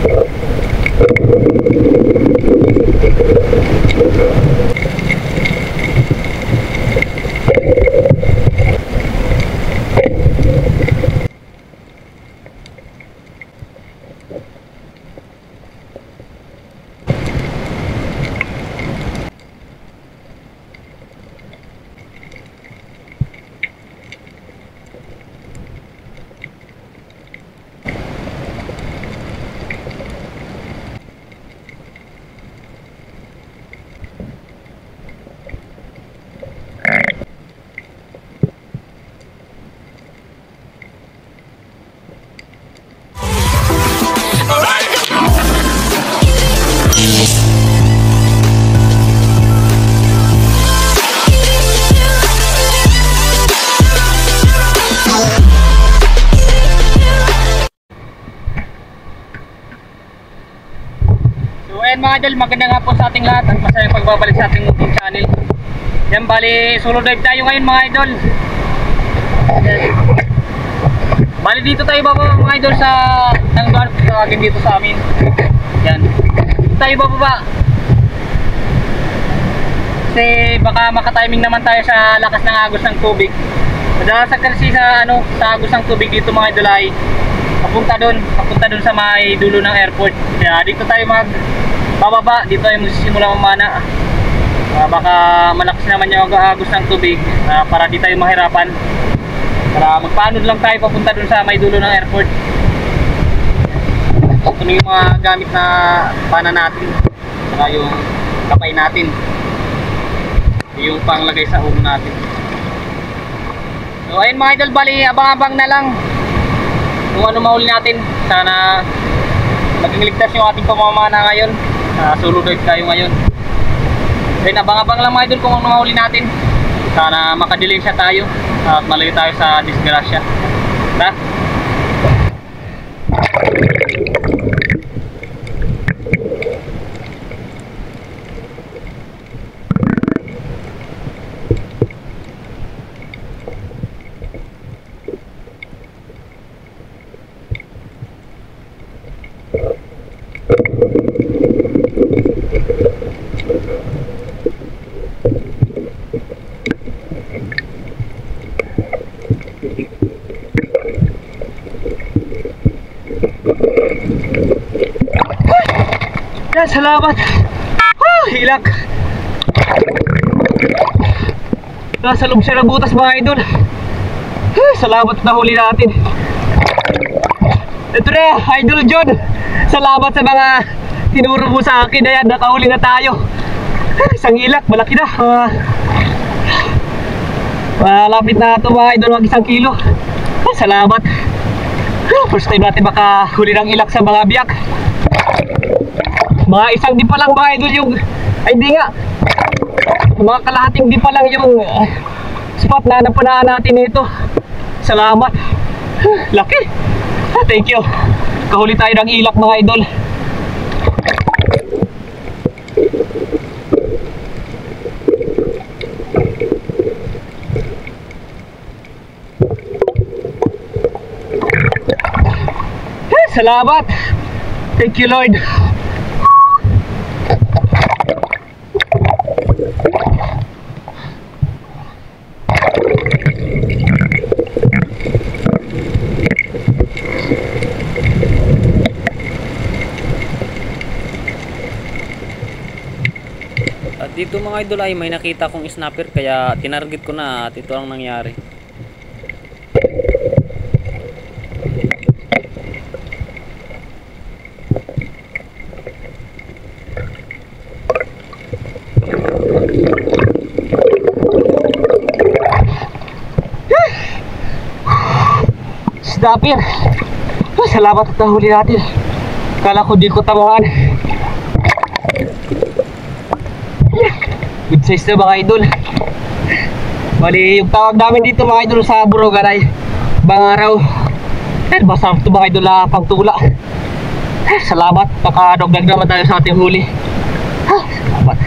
Mga idol, maganda nga po sa ating lahat at masayang pagbabalik sa ating munting channel. Yan, bali solo dive tayo ngayon mga idol. Bali dito tayo baba mga idol sa Nanggar, tawagin dito sa amin. Yan, dito tayo baba kasi baka makatiming naman tayo sa lakas ng agos ng tubig. Madalas kasi sa sa agos ng tubig dito mga idol ay papunta doon sa may dulo ng airport. Kaya dito tayo bababa, dito ay magsisimula mamana. Baka malakas naman yung agos ng tubig, para di tayo mahirapan, para magpaanod lang tayo papunta dun sa may dulo ng airport. Ito na yung mga gamit na pana natin, saka yung kapay natin, yung panglagay sa ulo natin. So ayun mga idol, bali abang-abang na lang kung ano mahuli natin. Sana maging ligtas yung ating pamamana ngayon. Solo dive tayo ngayon. Then abang-abang lang mga idol kung ano mahuli natin. Sana makadelay siya tayo at malayo tayo sa disgrasya. Tara. Yan, salamat. Hilak. Nasa loob siya ng butas mga idol. Salamat na huli natin. Ito na, Idol John. Salamat sa mga tinuro mo sa akin. Ayan, nakahuli na tayo. Isang hilak, malaki na. Malapit na ito mga idol, mag 1 kilo. Salamat. First time natin makahuli ng ilak sa mga biyak. Mga isang di pa lang mga idol yung, ay hindi nga, mga kalahating di pa lang yung spot na napunaan natin ito. Salamat. Laki. Thank you. Kahuli tayo ng ilak mga idol. Salamat. Thank you Lord. At dito mga idol ay may nakita kong snapper, kaya tinarget ko na at ito ang nangyari. Snapper. Salamat at nahuli natin. Kala ko di ko tamaan. Good size na mga idol. Bali yung tawag namin dito mga idol sa Burogan ay bangaraw. Masarap ito mga idol na pangtula. Salamat, nakadogdag naman tayo sa ating huli. Salamat.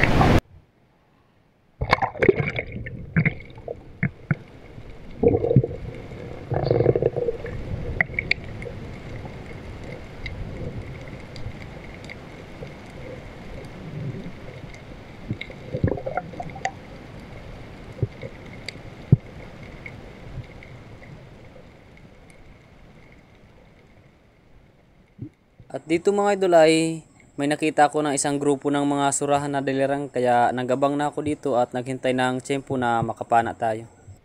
At dito mga idol ay may nakita ako ng isang grupo ng mga surahan na dalirang kaya nagabang na ako dito at naghintay ng tiyempo na makapana tayo.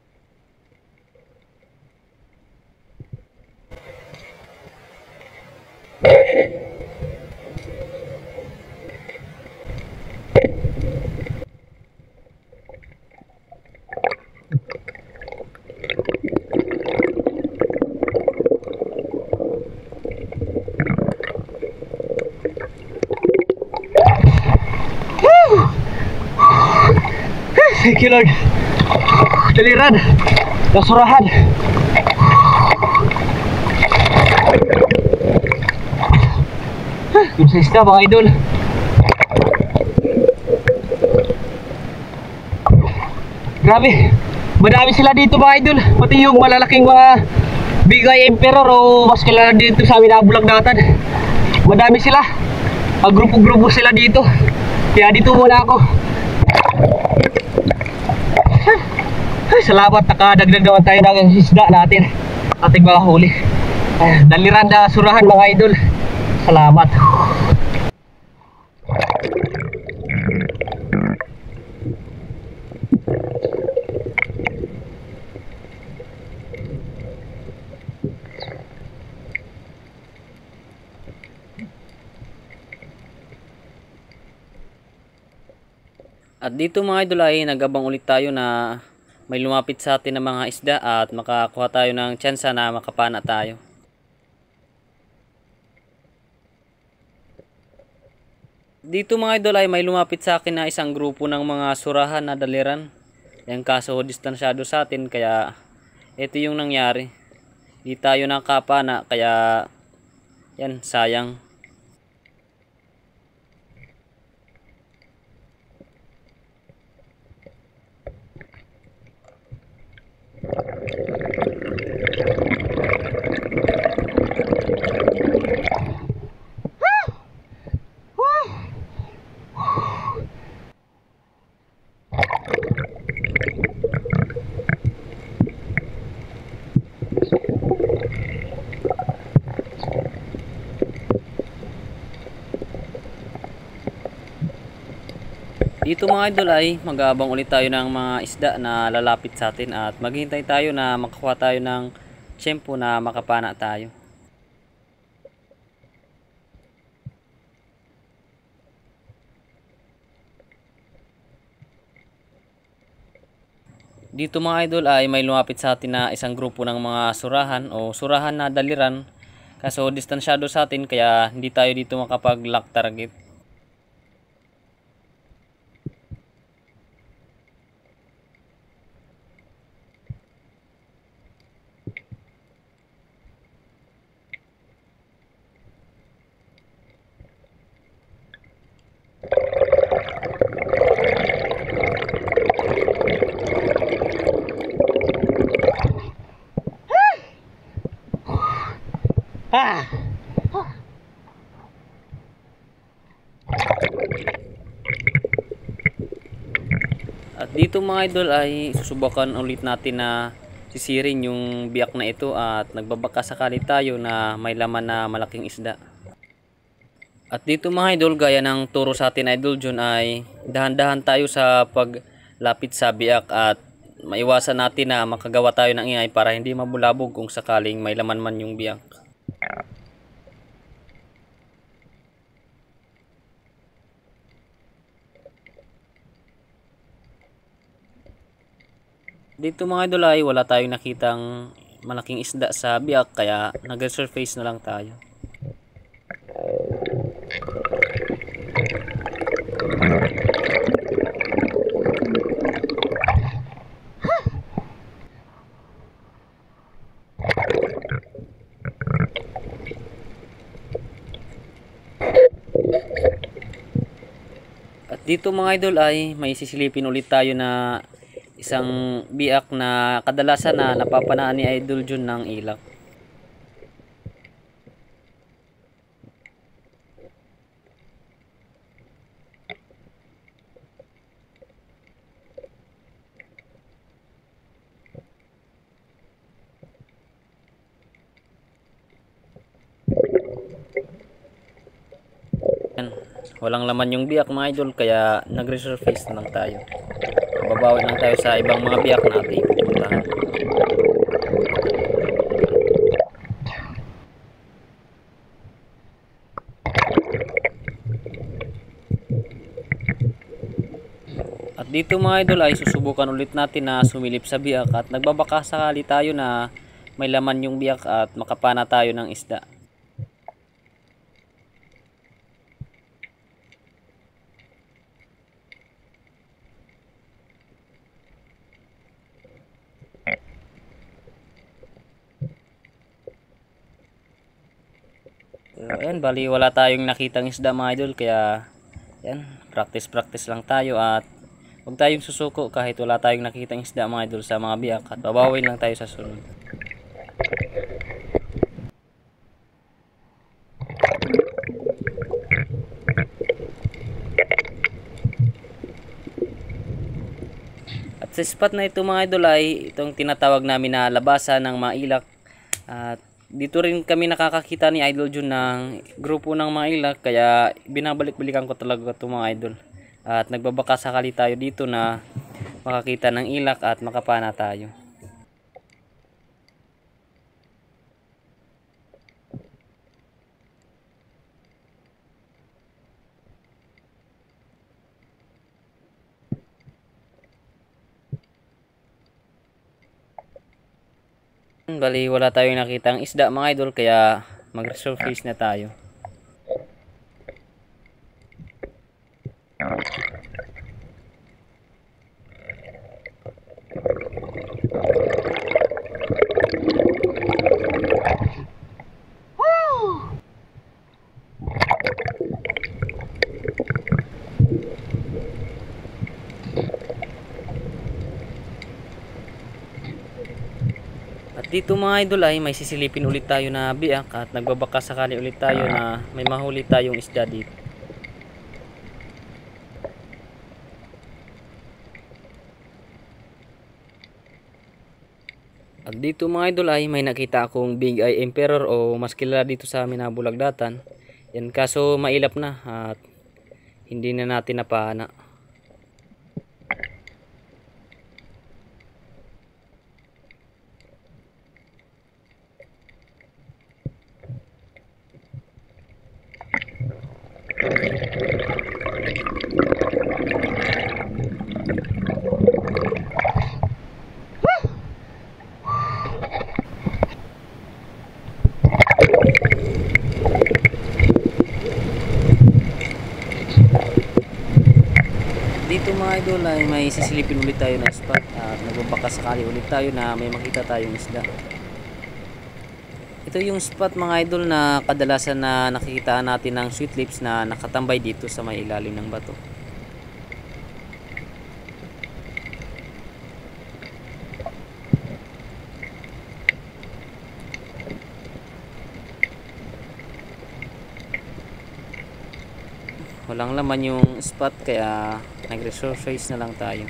Thank you Lord. Daliran, nasurahan. Good size na mga idol. Grabe, madami sila dito mga idol. Pati yung malalaking mga bigay emperor o mas kilala dito sa amin na Bulagdatan. Madami sila. Grupo-grupo sila dito. Kaya dito muna ako. Salamat, nakadagdag naman tayo ng isda natin. Ating mga huli. Daliran na surahan mga idol. Salamat. At dito mga idol ay nagabang ulit tayo na may lumapit sa atin ng mga isda at makakuha tayo ng tsansa na makapana tayo. Dito mga idol ay may lumapit sa akin na isang grupo ng mga surahan na daliran. Yung kaso distansyado sa atin kaya ito yung nangyari. Di tayo nakapana kaya yan sayang. Dito mga idol ay mag-aabang ulit tayo ng mga isda na lalapit sa atin at maghihintay tayo na makakuha tayo ng tiyempo na makapana tayo. Dito mga idol ay may lumapit sa atin na isang grupo ng mga surahan o surahan na daliran. Kaso distansyado sa atin kaya hindi tayo dito makapag-lock target. At dito mga idol ay susubukan ulit natin na sisirin yung biyak na ito at nagbabaka sakali tayo na may laman na malaking isda. At dito mga idol gaya ng turo sa atin idol John ay dahan-dahan tayo sa paglapit sa biyak at maiwasan natin na makagawa tayo ng ingay para hindi mabulabog kung sakaling may laman man yung biyak. Dito mga idol ay wala tayong nakitang malaking isda sa biyak kaya nag-resurface na lang tayo. At dito mga idol ay may sisilipin ulit tayo na isang biak na kadalasan na napapanaan ni Idol Jun ng ilak. Yan. Walang laman yung biyak mga idol, kaya nag-resurface na lang tayo. Babawi lang tayo sa ibang mga biyak na ating pupuntahan. At dito mga idol ay susubukan ulit natin na sumilip sa biyak at nagbabaka sakali tayo na may laman yung biyak at makapana tayo ng isda. Ayan, bali wala tayong nakitang isda mga idol, kaya yan, practice lang tayo at huwag tayong susuko kahit wala tayong nakitang isda mga idol sa mga biyak, at babawin lang tayo sa sunod. At sa spot na ito mga idol ay itong tinatawag namin na labasan ng mga ilak, at dito rin kami nakakakita ni Idol Jun ng grupo ng mga ilak, kaya binabalik-balikan ko talaga ito mga idol. At nagbabaka sakali tayo dito na makakita ng ilak at makapana tayo. Bali wala tayong nakitang isda mga idol, kaya mag-resurface na tayo. At dito mga idol ay may sisilipin ulit tayo na biak at nagbabaka sakali ulit tayo na may mahuli tayong isda dito. At dito mga idol ay may nakita akong Big Eye Emperor, o mas kilala dito sa amin na bulagdatan. Yan, kaso mailap na at hindi na natin napana. Dito mga idol ay may sisilipin ulit tayo na spot at nagbabaka sakali ulit tayo na may makita tayong isda. Ito yung spot mga idol na kadalasan na nakikitaan natin ng sweet lips na nakatambay dito sa may ilalim ng bato. Walang laman yung spot, kaya nag-resurface na lang tayo.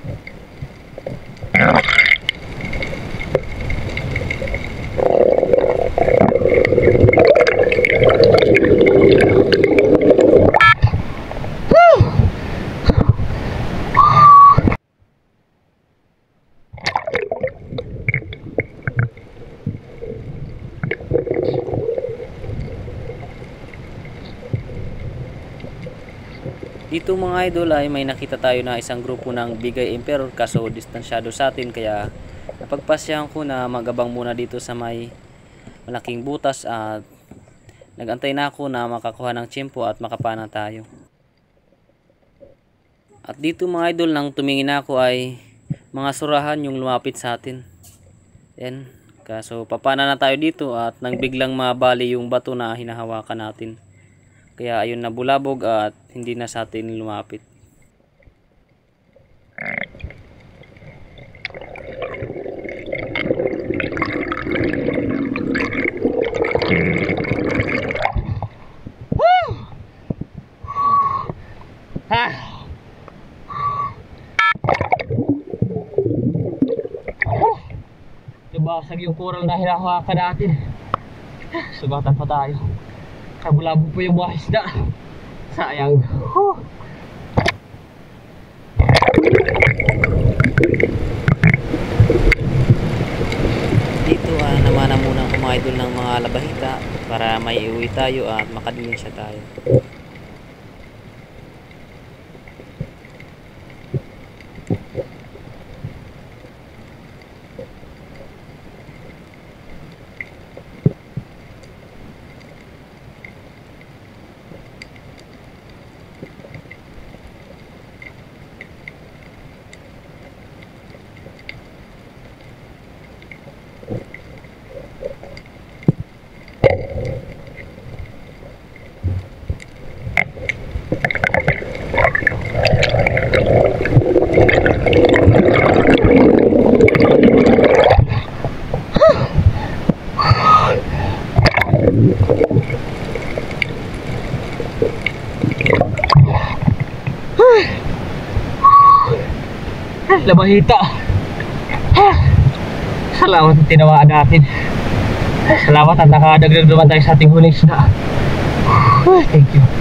Dito mga idol ay may nakita tayo na isang grupo ng Big Eye Emperor, kaso distansyado sa atin, kaya napagpasyahan ko na magabang muna dito sa may malaking butas at nagantay na ako na makakuha ng tiyempo at makapana tayo. At dito mga idol, nang tumingin ako ay mga surahan yung lumapit sa atin. Yan, kaso papana na tayo dito at nang biglang mabali yung bato na hinahawakan natin. Kaya ayun, nabulabog at hindi na sa atin lumapit. Nabasag yung coral na hinahawakan natin. Sugatan pa tayo. Kabulabog po yung mga isda. sayang. Dito namana muna ang mga idol ng mga labahita para may iuwi tayo at makadilinsya tayo. Labahita. Salamat at tinawaan natin. Salamat at nakadagdag naman tayo sa ating huling isda. Thank you.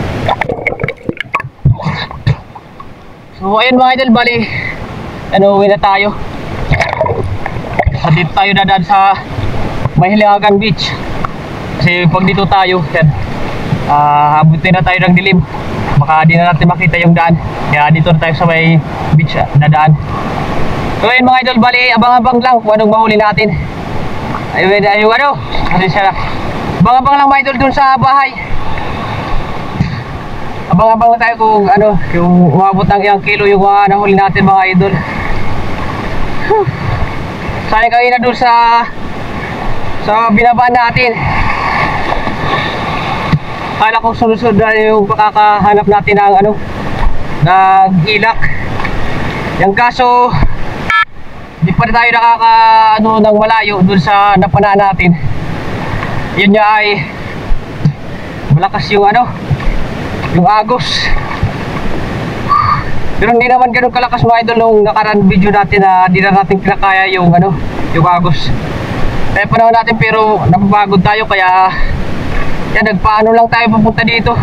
So ayun mga idol, bali uwi na tayo. So dito tayo dadaan sa Mahilagan Beach. Kasi pag dito tayo, yan, abutin na tayo ng dilim. Baka di na natin makita yung daan. Kaya dito na tayo sa may beach dadaan. So ayun mga idol, bali abang-abang lang kung anong mahuli natin. Ayun ano, kasi siya abang-abang lang mga idol dun sa bahay. Abang-abang lang tayo kung ano, yung umabot ng ilang kilo yung mga nahuli natin mga idol. Sayang kanina dun sa binabaan natin. Kala ko sunod-sunod na yung makakahanap natin ng ano, ng ilak. Yung kaso di pa tayo nakaka ano ng malayo dun sa napanaan natin. Yun niya ay malakas yung ano, yung agos. Pero hindi naman ganun kalakas mga idol nung nakaraan video natin na di na natin kinakaya yung ano, yung agos. Kaya panahon natin pero napapagod tayo kaya yan, nagpaano lang tayo papunta dito.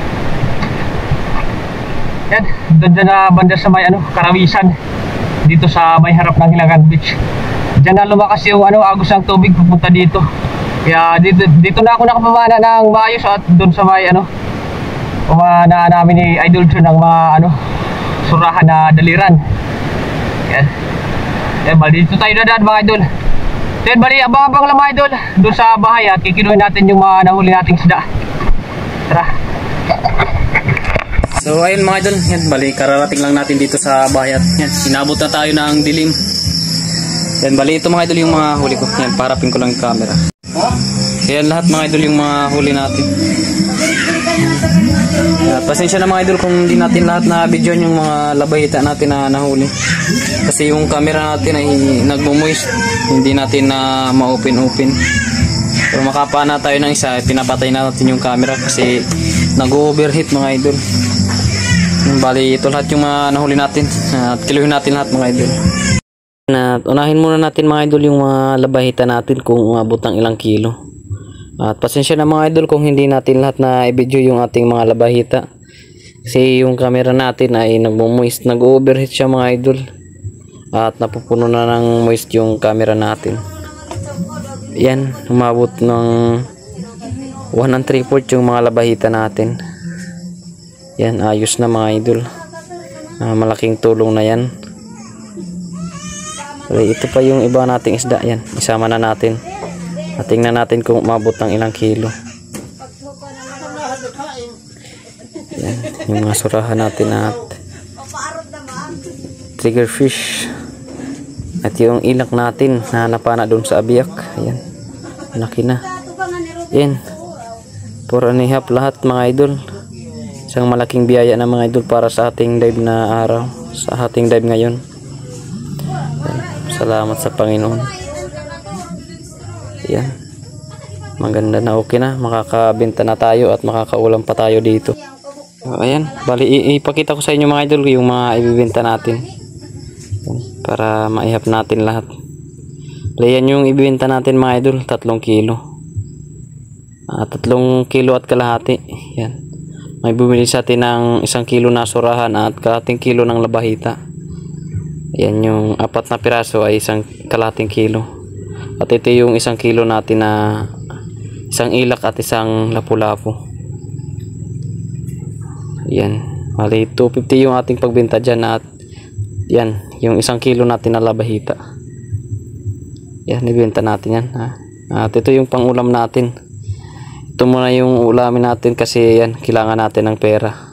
Yan, doon na banda sa may ano, Karawisan. Dito sa may harap ng Hilagan Beach. Diyan na lumakas yung ano, agos ng tubig papunta dito. Kaya dito na ako nakapamana ng maayos at doon sa may ano, pamana namin ni Idol John ng mga ano, surahan na daliran. Yan. Yan, bali dito tayo dadaan mga idol. Then bali abang-abang lang mga idol doon sa bahay at kikinuhin natin yung mga nahuli nating isda. Tara. So ayun mga idol, yan, bali kararating lang natin dito sa bahay at yan, inabot na tayo ng dilim. Yan, bali ito mga idol yung mga huli ko. Yan, parapin ko lang yung camera. Yan lahat mga idol yung mga huli natin. Pasensya na mga idol kung hindi natin lahat na video yung mga labahita natin na nahuli. Kasi yung camera natin ay nagmo-moist, hindi natin na ma-open. Pero makapana tayo ng isa, pinapatay na natin yung camera kasi nag-overheat mga idol. Bali ito lahat yung mga nahuli natin at kiluhin natin lahat mga idol. At unahin muna natin mga idol yung mga labahita natin kung umabot ng ilang kilo. At pasensya na mga idol kung hindi natin lahat na i-video yung ating mga labahita. Kasi yung camera natin ay nagmo-moist, nag-overheat siya mga idol. At napupuno na ng moist yung camera natin. Yan, umabot ng 1 3/4 yung mga labahita natin. Yan, ayos na mga idol. Malaking tulong na yan. Ito pa yung iba nating isda. Yan, isama na natin. At tingnan natin kung umabot ng ilang kilo. Yan, yung mga surahan natin at trigger fish. At yung ilak natin na napana doon sa abiyak. Ayan, laki na. Yan, 4.5 lahat mga idol. Isang malaking biyaya na mga idol para sa ating dive na araw, sa ating dive ngayon. Yan, salamat sa Panginoon. Yan, maganda na, okay na, makakabenta na tayo at makakaulam pa tayo dito. Ayan, bali ipakita ko sa inyo mga idol yung mga ibibenta natin. Yan, para maihap natin lahat. Yan yung ibibenta natin mga idol, 3 kilo. 3 kilo at kalahati. Yan, May bumili sa atin ng 1 kilo na surahan at kalahating kilo ng labahita. Yan, yung 4 na piraso ay 1 kalahating kilo. At ito yung 1 kilo natin na isang ilak at isang lapu-lapu. Yan, mali 250 yung ating pagbenta dyan. At yan, yung 1 kilo natin na labahita. Yan, ibenta natin yan, ha? At ito yung pangulam natin. Ito muna yung ulamin natin kasi yan, kailangan natin ng pera.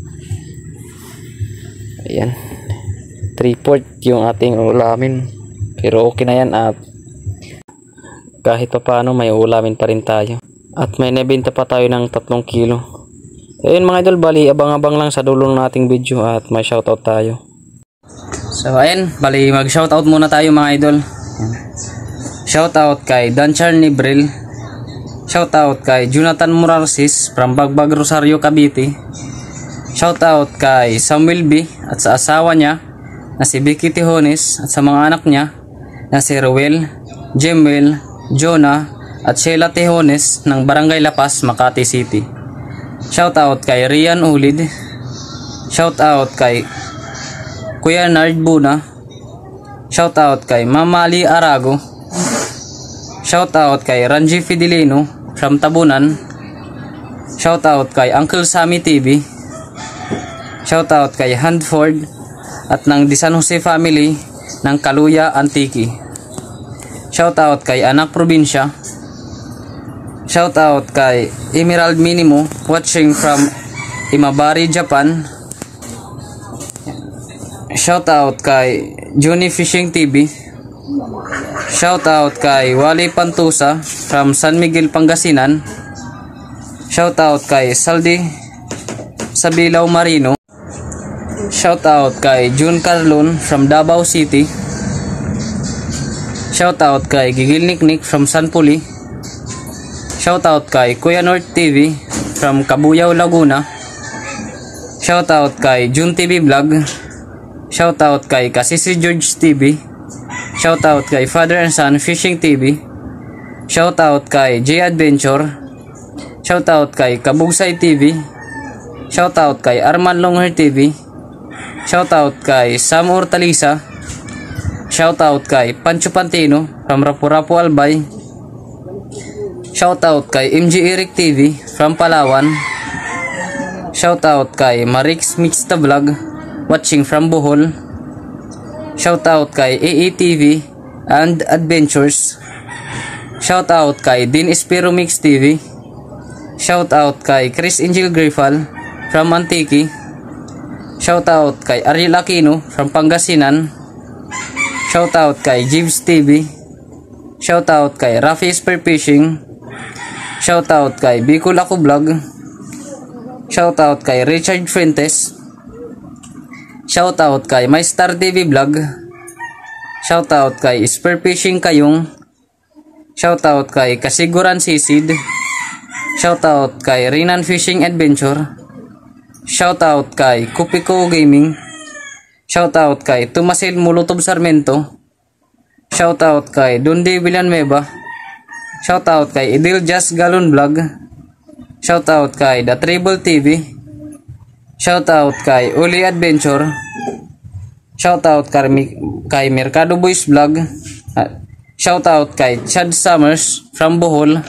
Ayan, 3/4 yung ating ulamin, pero okay na yan at kahit pa paano may ulamin pa rin tayo. At may nabenta pa tayo ng 3 kilo. Ayun mga idol, bali abang-abang lang sa dulo ng ating video at may shoutout tayo. So ayun, bali mag shoutout muna tayo mga idol. Shoutout kay Danchar Nibril. Shoutout kay Jonathan Morarsis from Bagbag, Rosario, Cavite. Shoutout kay Samuel B at sa asawa niya na si Vicky Tijones at sa mga anak niya na si Ruel, Jemel, Jonah at Sheila Tijones ng Barangay Lapas, Makati City. Shoutout kay Rian Ulid. Shoutout kay Kuya Nard Buna. Shoutout kay Mamali Arago. Shoutout kay Ranji Fidelino from Tabunan. Shoutout kay Uncle Sammy TV. Shoutout kay Handford at ng Di San Jose family ng Kaluya, Antique. Shoutout kay Anak Probinsya. Shoutout kay Emerald Minimo watching from Imabari, Japan. Shoutout kay Johnny Fishing TV. Shoutout kay Wally Pantusa from San Miguel, Pangasinan. Shoutout kay Saldi Sabilaw Marino. Shoutout kay June Carlon from Davao City. Shoutout kay Gigil Niknik from San Puli. Shoutout kay Kuya North TV from Cabuyao, Laguna. Shoutout kay June TV Vlog. Shoutout kay Kasisi George TV. Shoutout kay Father and Son Fishing TV. Shoutout kay J Adventure. Shoutout kay Kabugsay TV. Shoutout kay Arman Longhair TV. Shoutout kay Sam Hortalisa. Shoutout kay Pancho Pantino from Rapu-Rapu, Albay. Shoutout kay MG Eric TV from Palawan. Shoutout kay Marix Mixta Vlog watching from Bohol. Shoutout kay AETV and Adventures. Shoutout kay Din Espiro Mix TV. Shoutout kay Chris Angel Grifal from Antique. Shoutout kay Ariel Aquino from Pangasinan. Shoutout kay Jibs TV. Shoutout kay Rafi Spear Fishing. Shoutout kay Bicol Ako Vlog. Shoutout kay Richard Fuentes. Shoutout kay My Star TV Vlog. Shoutout kay Spear Fishing Kayong. Shoutout kay Kasiguran Sisid. Shoutout kay Rinan Fishing Adventure. Shoutout kay Kupiko Gaming. Shoutout kay Tumasil Molotov Sarmento. Shoutout kay Dundi Villanueva. Shoutout kay Idil Just Galon Vlog. Shoutout kay The Treble TV. Shoutout kay Uli Adventure. Shoutout kay Mercado Boys Vlog. Shoutout kay Chad Summers from Bohol.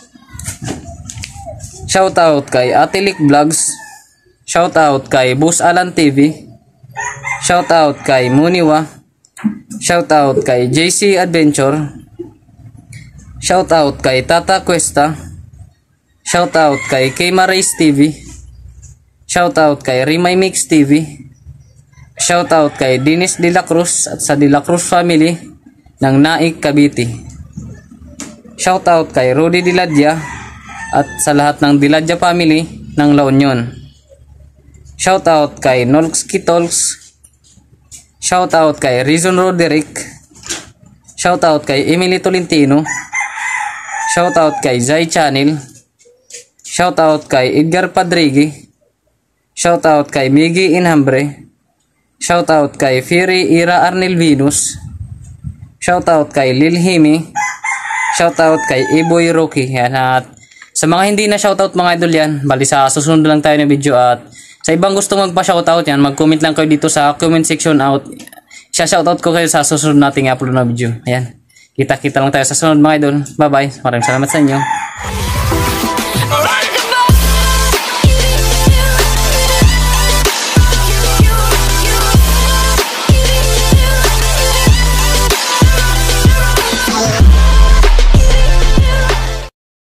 Shoutout kay Atilik Vlogs. Shoutout kay Boss Alan TV. Shoutout kay Muniwa. Shoutout kay JC Adventure. Shoutout kay Tata Cuesta. Shoutout kay Kema Race TV. Shoutout kay Rimay Mix TV. Shoutout kay Dennis De La Cruz at sa De La Cruz family ng Naik, Cavite. Shoutout kay Rudy Diladya at sa lahat ng Diladya family ng La Union. Shoutout kay Nolski Talks. Shoutout kay Rizon Roderick. Shoutout kay Emily Tolentino. Shoutout kay Zai Channel. Shoutout kay Edgar Padrigi. Shoutout kay Miggy Inhambre. Shoutout kay Fury Ira Arnel Venus. Shoutout kay Lil Himi. Shoutout kay Iboy Rocky. Yan, at Sa mga hindi na shoutout mga idol yan, bali sa susunod lang tayo ng video. At sa ibang gusto magpa-shoutout yan, mag-comment lang kayo dito sa comment section out. Shoutout ko kayo sa susunod nating upload na video. Ayan. Kita-kita lang tayo sa sunod mga idol. Bye bye. Maraming salamat sa inyo.